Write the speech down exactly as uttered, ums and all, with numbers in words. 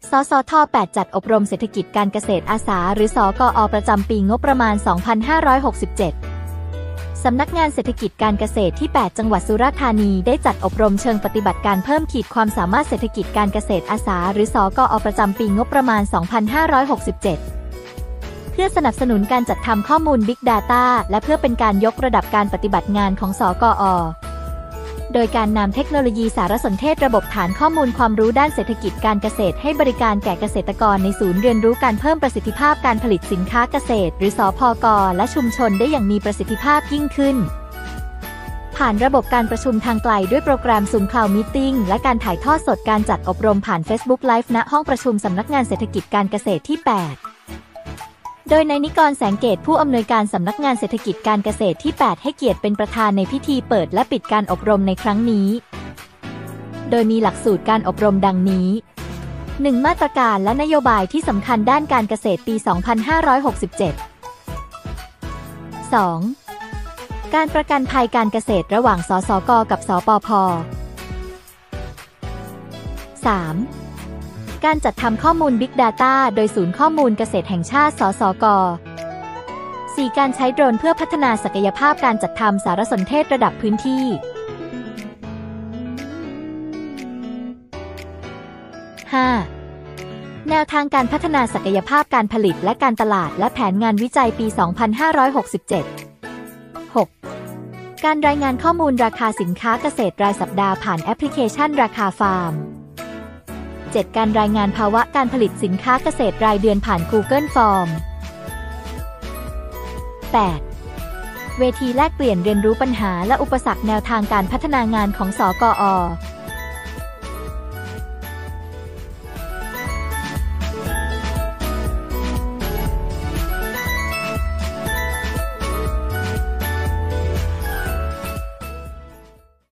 สสท แปด จัดอบรมเศรษฐกิจการเกษตรอาสาหรือสกอ.ประจำปีงบประมาณ สองพันห้าร้อยหกสิบเจ็ด สำนักงานเศรษฐกิจการเกษตรที่ แปด จังหวัดสุราษฎร์ธานีได้จัดอบรมเชิงปฏิบัติการเพิ่มขีดความสามารถเศรษฐกิจการเกษตรอาสาหรือสกอ.ประจำปีงบประมาณ สองพันห้าร้อยหกสิบเจ็ด เพื่อสนับสนุนการจัดทำข้อมูล Big Data และเพื่อเป็นการยกระดับการปฏิบัติงานของสกอ.โดยการนำเทคโนโลยีสารสนเทศระบบฐานข้อมูลความรู้ด้านเศรษฐกิจการเกษตรให้บริการแก่เกษตรกรในศูนย์เรียนรู้การเพิ่มประสิทธิภาพการผลิตสินค้าเกษตรหรือสพก.และชุมชนได้อย่างมีประสิทธิภาพยิ่งขึ้นผ่านระบบการประชุมทางไกลด้วยโปรแกรม Zoom Cloud Meeting และการถ่ายทอดสดการจัดอบรมผ่าน Facebook Live ณ ห้องประชุมสำนักงานเศรษฐกิจการเกษตรที่ แปด โดยนายนิกรแสงเกตผู้อำนวยการสำนักงานเศรษฐกิจการเกษตรที่ แปด ให้เกียรติเป็นประธานในพิธีเปิดและปิดการอบรมในครั้งนี้โดยมีหลักสูตรการอบรมดังนี้ หนึ่ง มาตรการและนโยบายที่สำคัญด้านการเกษตรปี สองพันห้าร้อยหกสิบเจ็ด สอง การประกันภัยการเกษตรระหว่างสสก.กับสปภ. สามการจัดทำข้อมูล Big Data โดยศูนย์ข้อมูลเกษตรแห่งชาติสสก. สี่ การใช้โดรนเพื่อพัฒนาศักยภาพการจัดทำสารสนเทศระดับพื้นที่ ห้า แนวทางการพัฒนาศักยภาพการผลิตและการตลาดและแผนงานวิจัยปี สองพันห้าร้อยหกสิบเจ็ด หก การรายงานข้อมูลราคาสินค้าเกษตรรายสัปดาห์ผ่านแอปพลิเคชันราคาฟาร์มเจ็ด การรายงานภาวะการผลิตสินค้าเกษตรรายเดือนผ่าน Google Form แปด เวทีแลกเปลี่ยนเรียนรู้ปัญหาและอุปสรรคแนวทางการพัฒนางานของสกอ.